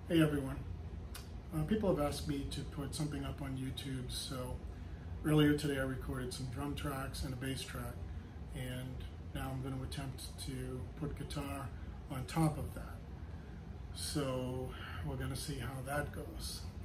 Hey everyone. People have asked me to put something up on YouTube, so earlier today I recorded some drum tracks and a bass track, and now I'm going to attempt to put guitar on top of that. So we're going to see how that goes.